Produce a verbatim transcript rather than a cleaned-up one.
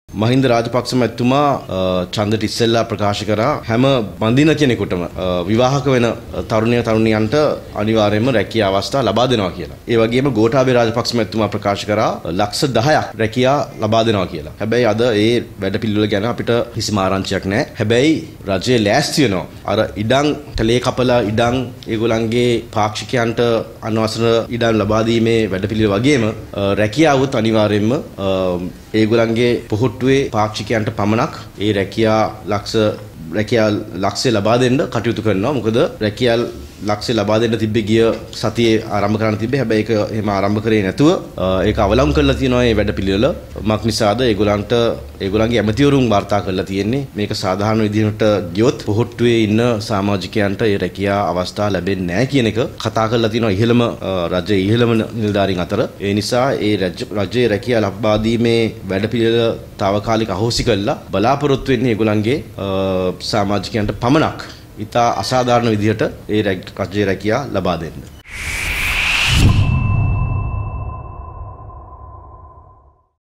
මහින්ද රාජපක්ෂ මැතිතුමා ඡන්දට ඉස්සෙල්ලා ප්‍රකාශ කරා හැම බඳින කෙනෙකුටම විවාහක වෙන තරුණිය තරුණියන්ට අනිවාර්යයෙන්ම රැකියා අවස්ථා ලබා දෙනවා කියලා. ඒ වගේම ගෝඨාභය රාජපක්ෂ මැතිතුමා ප්‍රකාශ කරා ලක්ෂ දහයක් රැකියා ලබා දෙනවා කියලා. හැබැයි අද ඒ වැඩපිළිවෙල ගැන අපිට කිසිම ආරංචියක් නැහැ. හැබැයි රජයේ ලෑස්ති වෙනවා අර ඉඩම් තලේ කපලා ඉඩම් ඒගොල්ලන්ගේ පාක්ෂිකයන්ට අනවසර ඉඩම් ලබා දීමේ වැඩපිළිවෙල වගේම රැකියාවුත් අනිවාර්යයෙන්ම ඒගොල්ලන්ගේ පොහොට්ටුවේ පාක්ෂිකයන්ට පමණක් ඒ රැකියා ලක්ෂ රැකියා ලක්ෂය ලබා දෙන්න කටයුතු කරනවා. මොකද රැකියා ලක්ෂය ලබා දෙන්න තිබ්බේ ගිය සතියේ ආරම්භ කරන්න තිබ්බේ. හැබැයි ඒක එහෙම ආරම්භ කරේ නැතුව ඒක අවලංගු කරලා තියෙනවා මේ වැඩපිළිවෙල. මක් නිසාද ඒගොල්ලන්ට ඒගොල්ලන්ගේ ඇමතිවරුන් වාර්තා කරලා තියෙන්නේ මේක සාධාරණ විදිහට ගියොත් පොහොට්ටුවේ ඉන්න සමාජිකයන්ට ඒ රැකියා අවස්ථා ලැබෙන්නේ නැහැ කියන එක කතා කරලා තියෙනවා ඉහළම රජයේ ඉහළම නිලධාරීන් අතර. ඒ නිසා ඒ රජයේ රැකියා ලබා දීමේ වැඩපිළිවෙල తాවකාලික අහෝසි කළා බලාපොරොත්තු වෙන්නේ ඒගොල්ලන්ගේ සමාජිකයන්ට පමණක් ඉතා අසාධාරණ විදිහට ඒ රජයේ රැකියා ලබා දෙන්න.